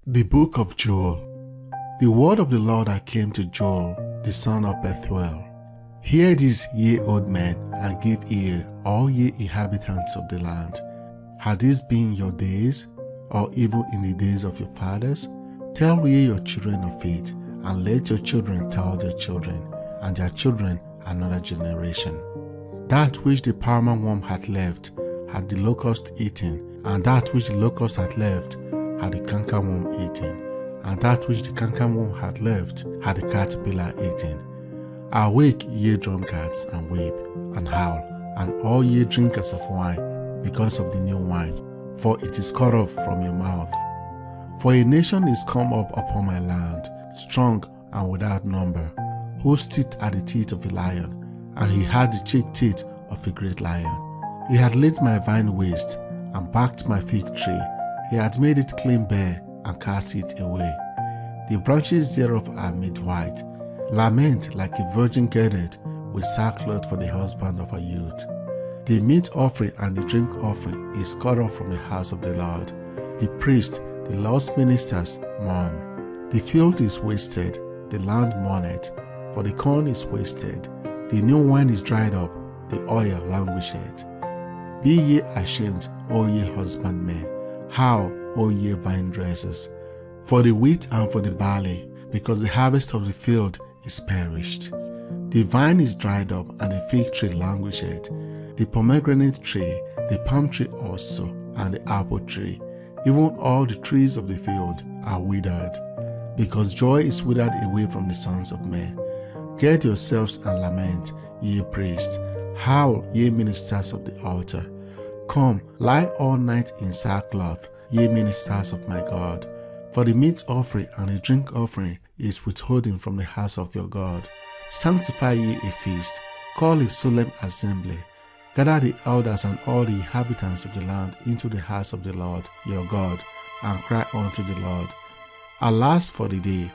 The Book of Joel. The word of the Lord that came to Joel, the son of Pethuel. Hear this, ye old men, and give ear, all ye inhabitants of the land. Had these been your days, or even in the days of your fathers? Tell ye your children of it, and let your children tell their children, and their children another generation. That which the palmerworm had left, had the locust eaten, and that which the locust had left, had the cankerworm eaten, and that which the cankerworm had left, had the caterpiller eaten. Awake, ye drunkards, and weep, and howl, and all ye drinkers of wine, because of the new wine, for it is cut off from your mouth. For a nation is come up upon my land, strong and without number, whose teeth are the teeth of a lion, and he had the cheek teeth of a great lion. He had laid my vine waste, and backed my fig tree. He had made it clean bare, and cast it away. The branches thereof are made white. Lament like a virgin girded, with sackcloth for the husband of her youth. The meat offering and the drink offering is cut off from the house of the Lord. The priest, the Lord's ministers, mourn. The field is wasted, the land mourneth, for the corn is wasted. The new wine is dried up, the oil languisheth. Be ye ashamed, O ye husbandmen. Howl, O ye vinedressers, for the wheat and for the barley, because the harvest of the field is perished. The vine is dried up, and the fig tree languisheth. The pomegranate tree, the palm tree also, and the apple tree, even all the trees of the field are withered, because joy is withered away from the sons of men. Gird yourselves and lament, ye priests. Howl, ye ministers of the altar. Come, lie all night in sackcloth, ye ministers of my God. For the meat offering and the drink offering is withholden from the house of your God. Sanctify ye a feast, call a solemn assembly. Gather the elders and all the inhabitants of the land into the house of the Lord your God, and cry unto the Lord. Alas for the day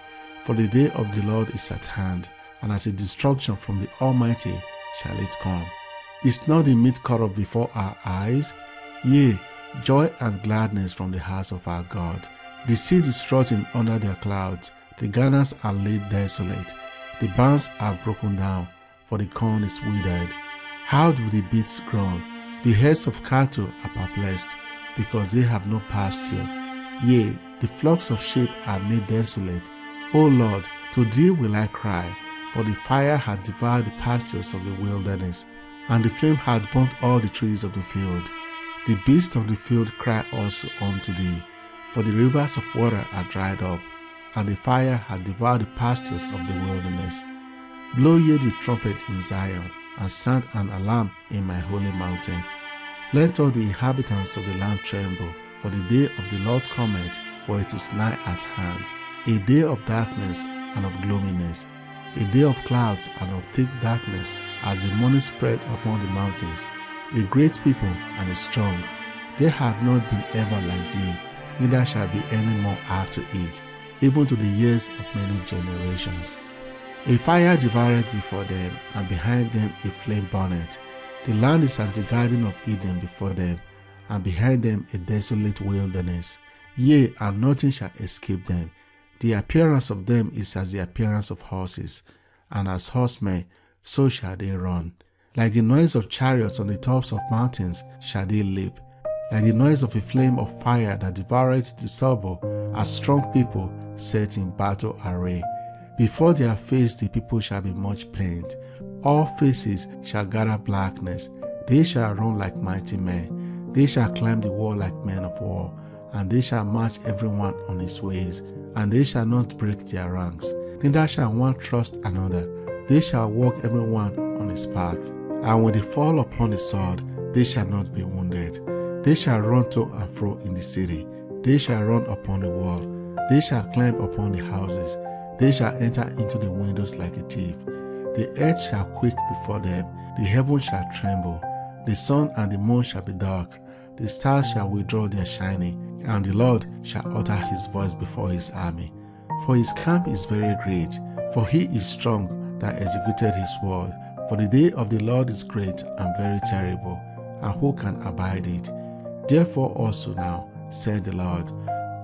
of the Lord is at hand, and as a destruction from the Almighty shall it come. Is not the meat cut off before our eyes? Yea, joy and gladness from the house of our God. The seed is rotting under their clouds, the garners are laid desolate, the barns are broken down, for the corn is withered. How do the beasts groan? The heads of cattle are perplexed, because they have no pasture. Yea, the flocks of sheep are made desolate. O Lord, to thee will I cry, for the fire hath devoured the pastures of the wilderness, and the flame hath burnt all the trees of the field. The beasts of the field cry also unto thee, for the rivers of water are dried up, and the fire hath devoured the pastures of the wilderness. Blow ye the trumpet in Zion, and sound an alarm in my holy mountain. Let all the inhabitants of the land tremble, for the day of the Lord cometh, for it is nigh at hand, a day of darkness and of gloominess, a day of clouds and of thick darkness, as the morning spread upon the mountains. A great people and a strong. There hath not been ever like thee, neither shall be any more after it, even to the years of many generations. A fire devoureth before them, and behind them a flame burneth. The land is as the garden of Eden before them, and behind them a desolate wilderness. Yea, and nothing shall escape them. The appearance of them is as the appearance of horses, and as horsemen, so shall they run. Like the noise of chariots on the tops of mountains shall they leap, like the noise of a flame of fire that devoureth the stubble, as strong people set in battle array. Before their face the people shall be much pained. All faces shall gather blackness. They shall run like mighty men. They shall climb the wall like men of war, and they shall march every one on his ways, and they shall not break their ranks. Neither shall one trust another. They shall walk every one on his path. And when they fall upon the sword, they shall not be wounded. They shall run to and fro in the city. They shall run upon the wall. They shall climb upon the houses. They shall enter into the windows like a thief. The earth shall quake before them. The heavens shall tremble. The sun and the moon shall be dark. The stars shall withdraw their shining, and the Lord shall utter his voice before his army. For his camp is very great, for he is strong that executed his word. For the day of the Lord is great and very terrible, and who can abide it? Therefore also now, said the Lord,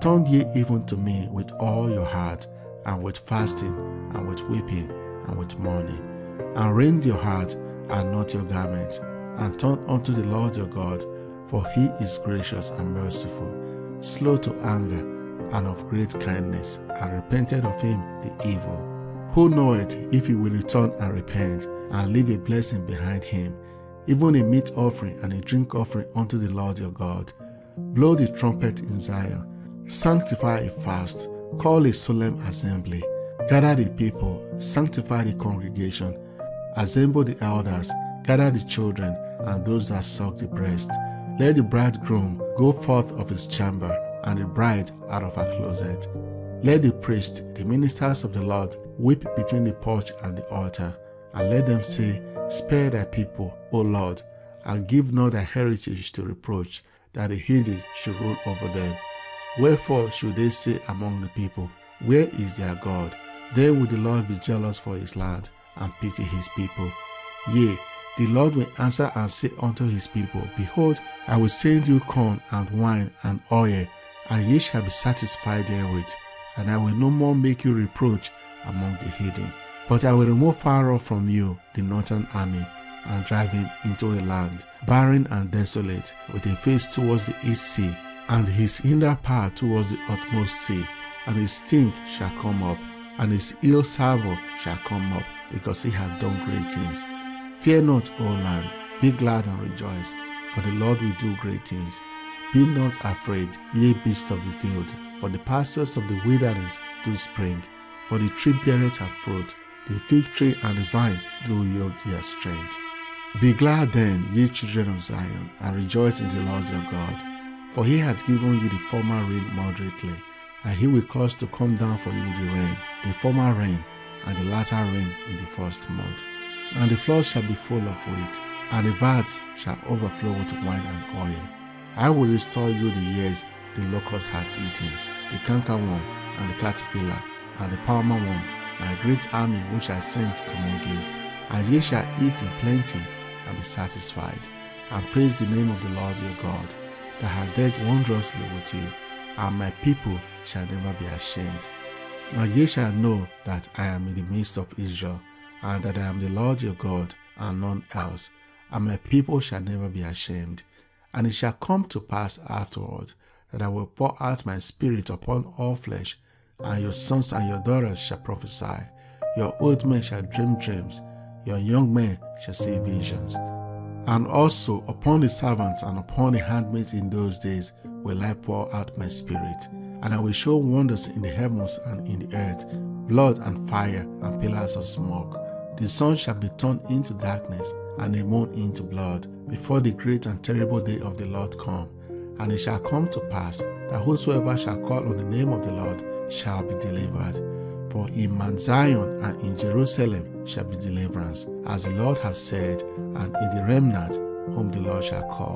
Turn ye even to me with all your heart, and with fasting, and with weeping, and with mourning. And rend your heart, and not your garment, and turn unto the Lord your God, for he is gracious and merciful, slow to anger, and of great kindness, and repented of him the evil. Who knoweth if he will return and repent, and leave a blessing behind him, even a meat offering and a drink offering unto the Lord your God? Blow the trumpet in Zion, sanctify a fast, call a solemn assembly, gather the people, sanctify the congregation, assemble the elders, gather the children and those that suck the breast. Let the bridegroom go forth of his chamber, and the bride out of her closet. Let the priests, the ministers of the Lord, weep between the porch and the altar, and let them say, Spare thy people, O Lord, and give not thy heritage to reproach, that the heathen should rule over them. Wherefore should they say among the people, Where is their God? Then will the Lord be jealous for his land, and pity his people. Yea, the Lord will answer and say unto his people, Behold, I will send you corn and wine and oil, and ye shall be satisfied therewith, and I will no more make you reproach among the heathen. But I will remove far off from you the northern army, and drive him into a land barren and desolate, with a face towards the east sea, and his hinder part towards the utmost sea. And his stink shall come up, and his ill savour shall come up, because he hath done great things. Fear not, O land, be glad and rejoice, for the Lord will do great things. Be not afraid, ye beasts of the field, for the pastures of the wilderness do spring, for the tree beareth her fruit, the fig tree and the vine do yield their strength. Be glad then, ye children of Zion, and rejoice in the Lord your God, for he hath given you the former rain moderately, and he will cause to come down for you the rain, the former rain, and the latter rain in the first month. And the floor shall be full of wheat, and the vats shall overflow with wine and oil. I will restore you the years the locust hath eaten, the cankerworm, and the caterpillar, and the palmerworm, my great army which I sent among you. And ye shall eat in plenty, and be satisfied, and praise the name of the Lord your God, that hath dealt wondrously with you, and my people shall never be ashamed. And ye shall know that I am in the midst of Israel, and that I am the Lord your God, and none else, and my people shall never be ashamed. And it shall come to pass afterward, that I will pour out my spirit upon all flesh, and your sons and your daughters shall prophesy, your old men shall dream dreams, your young men shall see visions. And also upon the servants and upon the handmaids in those days will I pour out my spirit, and I will show wonders in the heavens and in the earth, blood and fire and pillars of smoke. The sun shall be turned into darkness, and the moon into blood, before the great and terrible day of the Lord come. And it shall come to pass that whosoever shall call on the name of the Lord shall be delivered. For in Mount Zion and in Jerusalem shall be deliverance, as the Lord has said, and in the remnant whom the Lord shall call.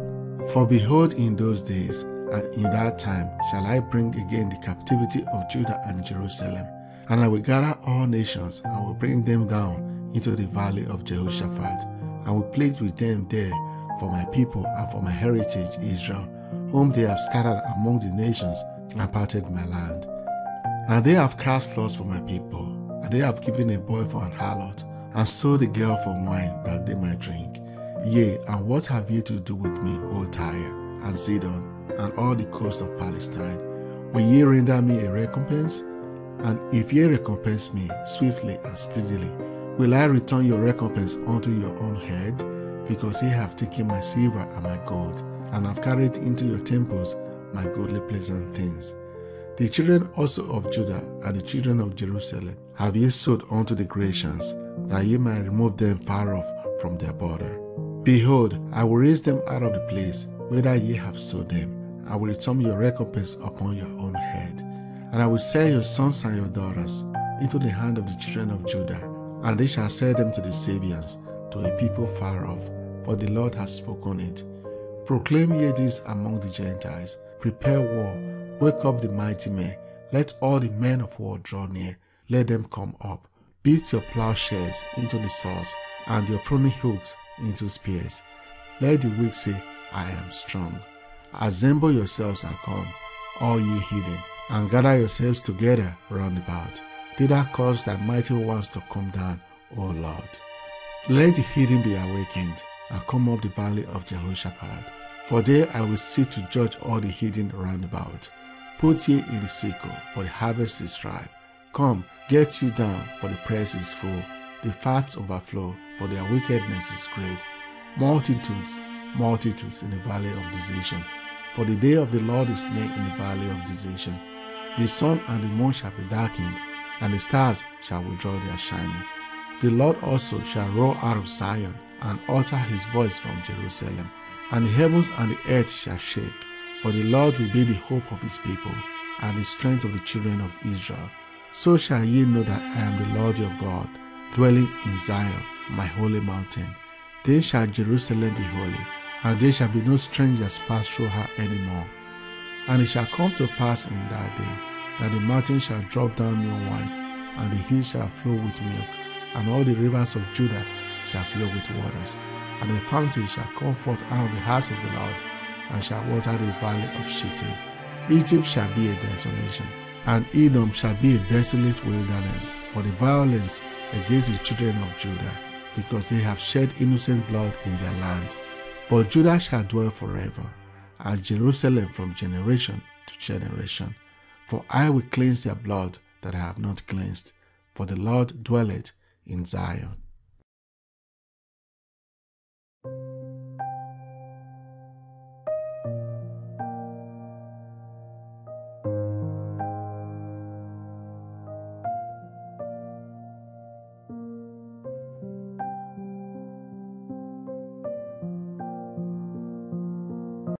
For behold, in those days and in that time shall I bring again the captivity of Judah and Jerusalem, and I will gather all nations, and will bring them down into the valley of Jehoshaphat, and will place with them there for my people and for my heritage Israel, whom they have scattered among the nations, and parted my land. And they have cast lots for my people, and they have given a boy for an harlot, and sold a girl for wine that they might drink. Yea, and what have ye to do with me, O Tyre, and Sidon, and all the coast of Palestine? Will ye render me a recompense? And if ye recompense me swiftly and speedily, will I return your recompense unto your own head? Because ye have taken my silver and my gold, and have carried into your temples my goodly pleasant things. The children also of Judah and the children of Jerusalem have ye sold unto the Grecians, that ye might remove them far off from their border. Behold, I will raise them out of the place whither ye have sold them. I will return your recompense upon your own head. And I will sell your sons and your daughters into the hand of the children of Judah, and they shall sell them to the Sabians, to a people far off, for the Lord has spoken it. Proclaim ye this among the Gentiles, prepare war, wake up the mighty men, let all the men of war draw near, let them come up. Beat your plowshares into the swords, and your pruning hooks into spears. Let the weak say, I am strong. Assemble yourselves and come. all ye hidden, and gather yourselves together round about. Thither cause thy mighty ones to come down, O Lord. Let the hidden be awakened, and come up the valley of Jehoshaphat. For there I will sit to judge all the hidden round about. Put ye in the sickle, for the harvest is ripe. Come, get you down, for the press is full. The fats overflow, for their wickedness is great. Multitudes, multitudes in the valley of decision. For the day of the Lord is near in the valley of decision. The sun and the moon shall be darkened, and the stars shall withdraw their shining. The Lord also shall roar out of Zion, and utter his voice from Jerusalem. And the heavens and the earth shall shake, for the Lord will be the hope of his people, and the strength of the children of Israel. So shall ye know that I am the Lord your God, dwelling in Zion, my holy mountain. Then shall Jerusalem be holy, and there shall be no strangers pass through her any more. And it shall come to pass in that day, that the mountains shall drop down new wine, and the hills shall flow with milk, and all the rivers of Judah shall flow with waters. And the fountain shall come forth out of the house of the Lord, and shall water the valley of Shittim. Egypt shall be a desolation, and Edom shall be a desolate wilderness, for the violence against the children of Judah, because they have shed innocent blood in their land. But Judah shall dwell forever, and Jerusalem from generation to generation. For I will cleanse their blood that I have not cleansed, for the Lord dwelleth in Zion.